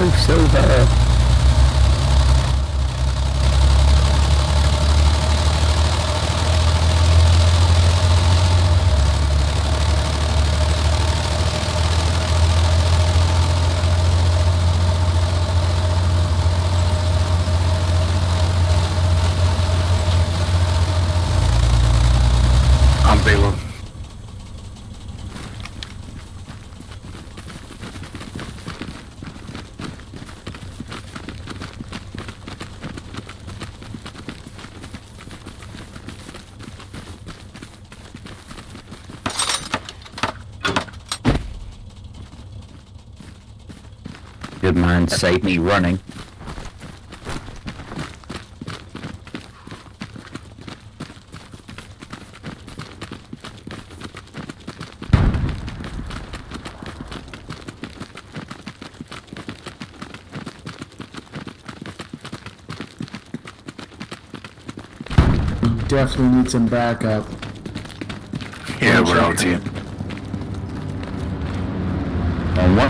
go, Silver! I'm Balaam. Good man, saved me running. Definitely need some backup. Yeah, we're out here. On what?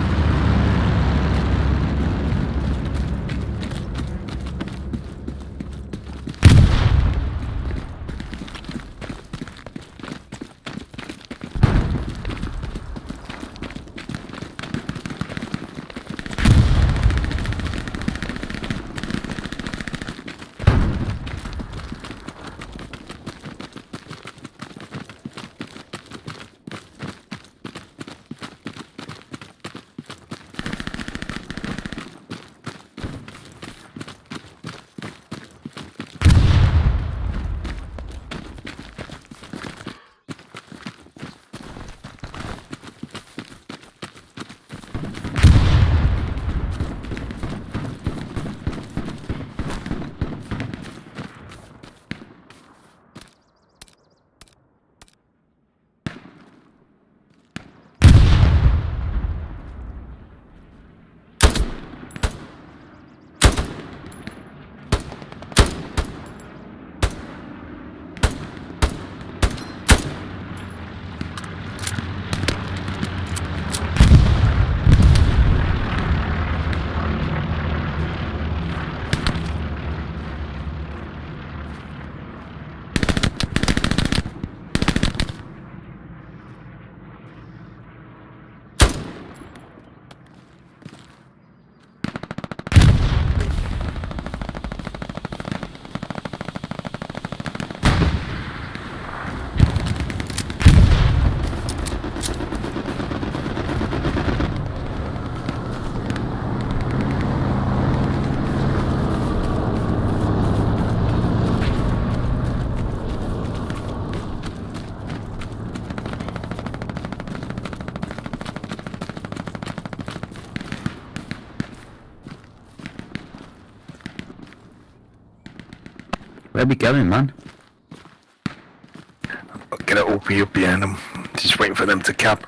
Where we going, man? I'll get an OP up behind them. Just waiting for them to cap.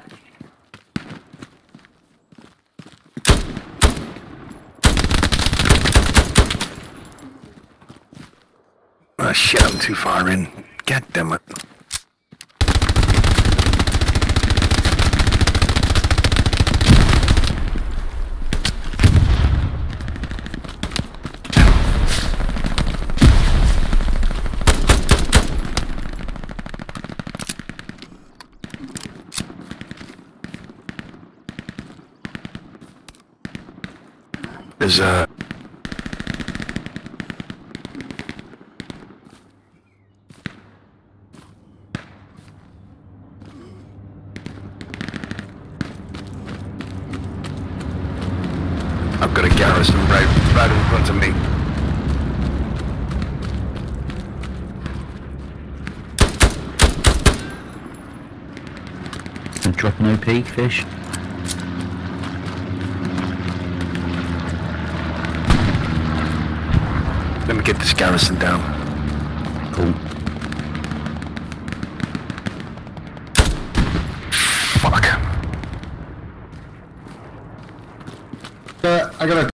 Oh shit, I'm too far in. God damn it. There's a... I've got a garrison right in front of me. And drop an OP, fish. Let me get this garrison down. Cool. Fuck. I gotta